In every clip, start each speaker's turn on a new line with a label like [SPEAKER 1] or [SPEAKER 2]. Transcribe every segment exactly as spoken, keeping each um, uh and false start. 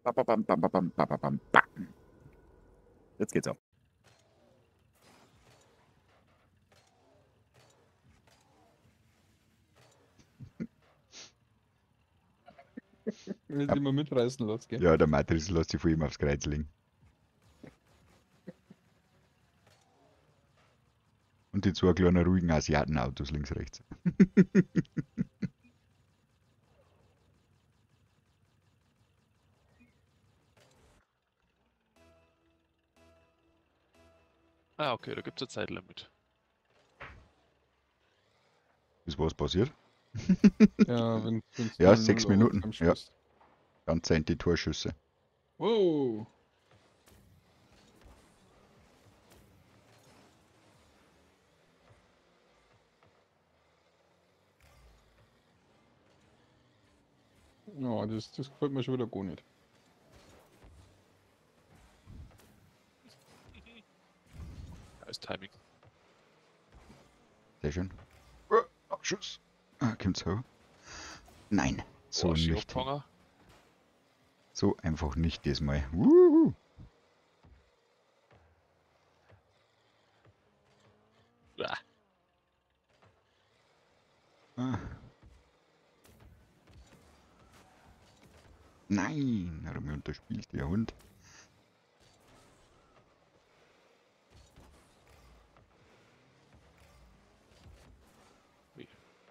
[SPEAKER 1] Bam, bam, bam, bam, bam, bam, bam, bam. Jetzt geht's ab.
[SPEAKER 2] Will sich mal mitreißen lassen, gell?
[SPEAKER 1] Ja, der Matrix lässt sich von ihm aufs Kreuz legen. Und die zwei kleinen ruhigen Asiatenautos links, rechts.
[SPEAKER 3] Ah, okay, da gibt's ein Zeitlimit.
[SPEAKER 1] Ist was passiert?
[SPEAKER 2] Ja, wenn wenn's
[SPEAKER 1] Ja,
[SPEAKER 2] null
[SPEAKER 1] sechs
[SPEAKER 2] null
[SPEAKER 1] Minuten,
[SPEAKER 2] am
[SPEAKER 1] ja.
[SPEAKER 2] Schluss.
[SPEAKER 1] Ganz sind die Torschüsse.
[SPEAKER 2] Wow. Ja, das, das gefällt mir schon wieder gar nicht.
[SPEAKER 3] Ja, ist Timing.
[SPEAKER 1] Sehr schön. Uh, Abschuss. Ah, kommt's hoch. Nein, so
[SPEAKER 3] Boah, schön
[SPEAKER 1] nicht.
[SPEAKER 3] abgefangen.
[SPEAKER 1] So einfach nicht diesmal. Wuhu.
[SPEAKER 3] Uah.
[SPEAKER 1] Ah. Nein, hat er mir unterspielt, der Hund.
[SPEAKER 3] Ui.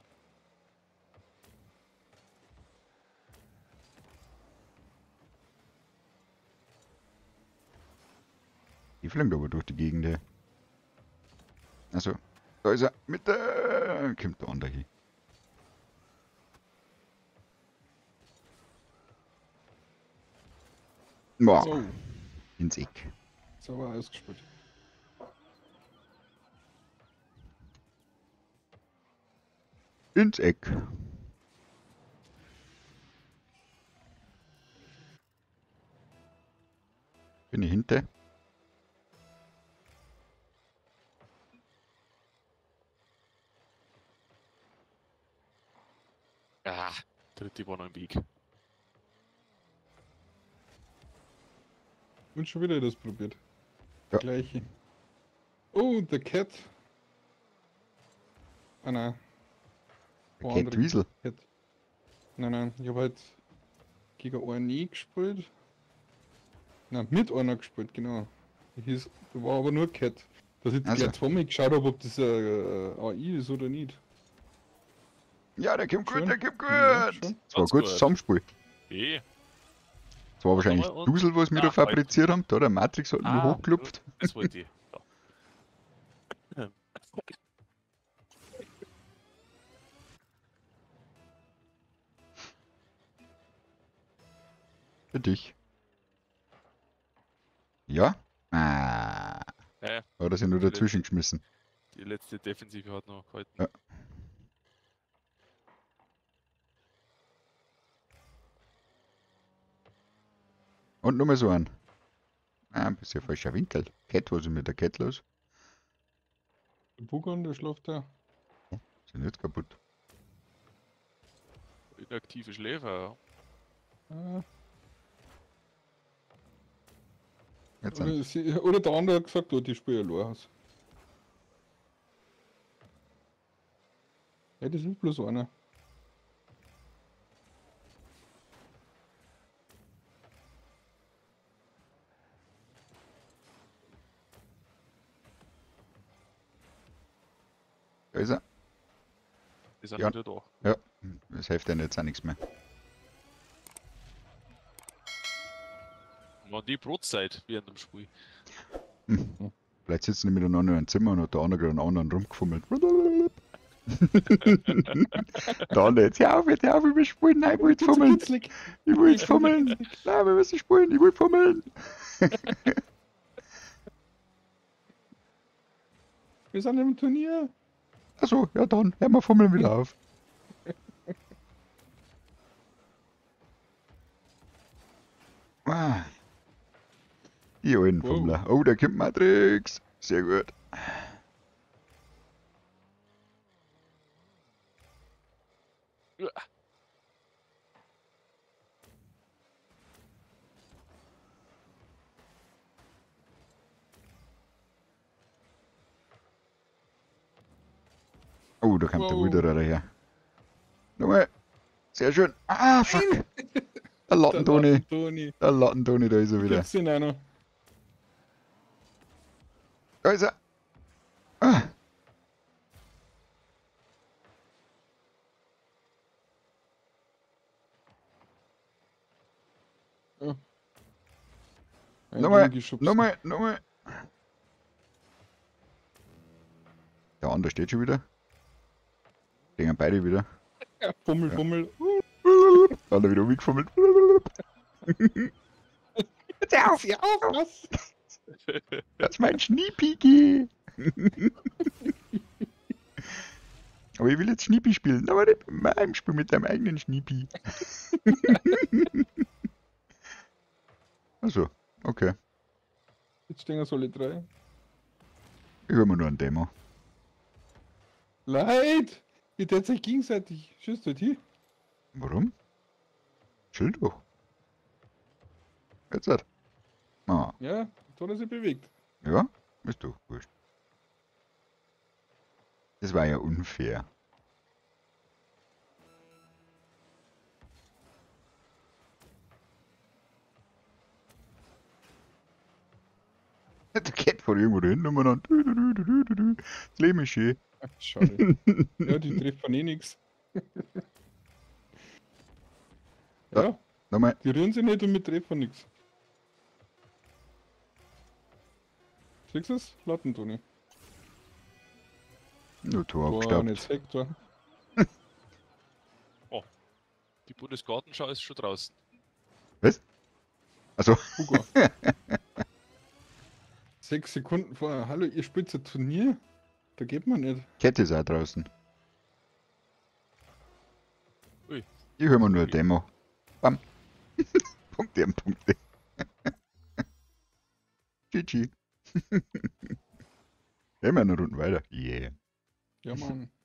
[SPEAKER 1] Die fliegt aber durch die Gegend. ey. Also, da ist er. Mitte. Kommt der andere hin. Boah,
[SPEAKER 2] So,
[SPEAKER 1] ins Eck.
[SPEAKER 2] sauber ausgespielt.
[SPEAKER 1] Ins Eck. Bin ich hinter?
[SPEAKER 3] Ah, dritte war noch im Weg.
[SPEAKER 2] Und schon wieder das probiert.
[SPEAKER 1] Ja.
[SPEAKER 2] Gleiche. Oh, der Cat. Ah nein.
[SPEAKER 1] Der
[SPEAKER 2] Wo
[SPEAKER 1] Cat
[SPEAKER 2] andere
[SPEAKER 1] Wiesel.
[SPEAKER 2] Cat. Nein, nein, ich habe halt gegen einen nie gespielt. Nein, mit einer gespielt, genau. Der hieß, da war aber nur Cat. Dass ich jetzt
[SPEAKER 1] Also.
[SPEAKER 2] gleich zweimal geschaut habe, ob das äh, A I ist oder nicht.
[SPEAKER 1] Ja, der kommt
[SPEAKER 2] Schon?
[SPEAKER 1] gut, der kommt
[SPEAKER 2] Ja,
[SPEAKER 1] gut.
[SPEAKER 2] schon.
[SPEAKER 1] Das war
[SPEAKER 3] Ganz
[SPEAKER 1] gutes
[SPEAKER 3] gut.
[SPEAKER 1] Zusammenspiel.
[SPEAKER 3] Eh.
[SPEAKER 1] Das war
[SPEAKER 3] Warte
[SPEAKER 1] wahrscheinlich
[SPEAKER 3] mal und-
[SPEAKER 1] Dusel, was wir
[SPEAKER 3] Ah,
[SPEAKER 1] da
[SPEAKER 3] halt.
[SPEAKER 1] fabriziert haben. Da der Matrix hat nur
[SPEAKER 3] Ah,
[SPEAKER 1] hochgeklopft.
[SPEAKER 3] das wollte ich. Ja.
[SPEAKER 1] Für dich. Ja? Ah.
[SPEAKER 3] Ja,
[SPEAKER 1] Hat er sich nur
[SPEAKER 3] Die
[SPEAKER 1] dazwischen geschmissen.
[SPEAKER 3] die letzte Defensive hat noch gehalten.
[SPEAKER 1] Ja. Und nochmal so ein. Ah, ein bisschen falscher Winkel. Cat, was ist mit der Cat los?
[SPEAKER 2] Der Bugan, der schläft da.
[SPEAKER 1] Sind jetzt kaputt.
[SPEAKER 3] Inaktive Schläfer.
[SPEAKER 2] Ah,
[SPEAKER 1] Jetzt sind
[SPEAKER 2] oder, sie, oder der andere hat gesagt, oh, die spielen allein aus. Ja, das ist bloß einer.
[SPEAKER 1] Da ist er.
[SPEAKER 3] Die sind
[SPEAKER 1] Ja.
[SPEAKER 3] wieder da.
[SPEAKER 1] Ja, das hilft ja jetzt auch nichts mehr.
[SPEAKER 3] War die Brotzeit während dem Spiel.
[SPEAKER 1] Hm. Vielleicht sitzen die miteinander in einem Zimmer und hat der andere gerade einen anderen rumgefummelt. Der andere jetzt, hör auf, jetzt hör auf, ich will spielen, nein, ich will jetzt fummeln.
[SPEAKER 2] Kitzlig.
[SPEAKER 1] Ich will jetzt fummeln. Nein, wir müssen spielen, ich will fummeln.
[SPEAKER 2] Wir sind im Turnier.
[SPEAKER 1] Achso, ja dann, hör mal fummeln wieder auf. Ah. Die alten
[SPEAKER 2] Wow.
[SPEAKER 1] Fummler. Oh, da kommt Matrix. Sehr gut. Oh, da kommt der
[SPEAKER 2] Wow.
[SPEAKER 1] Wilderer daher. Nochmal. Sehr schön. Ah, fuck. Der Lattentoni.
[SPEAKER 2] Toni.
[SPEAKER 1] Der Lattentoni, da ist er wieder.
[SPEAKER 2] Gibt's den auch noch?
[SPEAKER 1] Da ist er. Ah.
[SPEAKER 2] Ein
[SPEAKER 1] Nochmal,
[SPEAKER 2] rumgeschubst.
[SPEAKER 1] nochmal, nochmal. Der andere steht schon wieder. Gehen beide wieder.
[SPEAKER 2] Ja, Fummel,
[SPEAKER 1] Ja.
[SPEAKER 2] Fummel.
[SPEAKER 1] Da hat er wieder umgefummelt. Jetzt auf!
[SPEAKER 2] Ja, auf, was?
[SPEAKER 1] Das ist mein Schniepigi! Aber ich will jetzt Schniepi spielen, aber nicht mit meinem Spiel, mit deinem eigenen Schniepi. Also, okay.
[SPEAKER 2] Jetzt stehen wir alle drei.
[SPEAKER 1] Ich höre mir nur ein Demo.
[SPEAKER 2] Leid! Ihr tät euch gegenseitig. Schießt halt hier.
[SPEAKER 1] Warum? Chill doch. Jetzt halt. Ah,
[SPEAKER 2] Ja, da hat er sich bewegt.
[SPEAKER 1] ja, ist doch wurscht. Das war ja unfair. Der geht von irgendwo dahin und man dann. Du, du, du, du, du, du. Das Leben ist schön.
[SPEAKER 2] Ach, schade. Ja, die treffen eh nix.
[SPEAKER 1] Ja.
[SPEAKER 2] Ja,
[SPEAKER 1] Nochmal.
[SPEAKER 2] die rühren sich nicht und wir treffen nix. Siehst du es? Lattentoni.
[SPEAKER 1] Nur Tor
[SPEAKER 2] Boah,
[SPEAKER 1] abgestaubt.
[SPEAKER 2] nicht Sektor.
[SPEAKER 3] Die Bundesgartenschau ist schon draußen.
[SPEAKER 1] Also,
[SPEAKER 2] Hugo. Sechs Sekunden vorher. Hallo, ihr spielt ein Turnier? Da geht man nicht.
[SPEAKER 1] Kette ist auch draußen.
[SPEAKER 3] Ui.
[SPEAKER 1] Ich höre mir nur eine Demo. Bam. Punkte am Punkte. G G. Immer eine Runde weiter. Yeah.
[SPEAKER 2] Ja, Mann.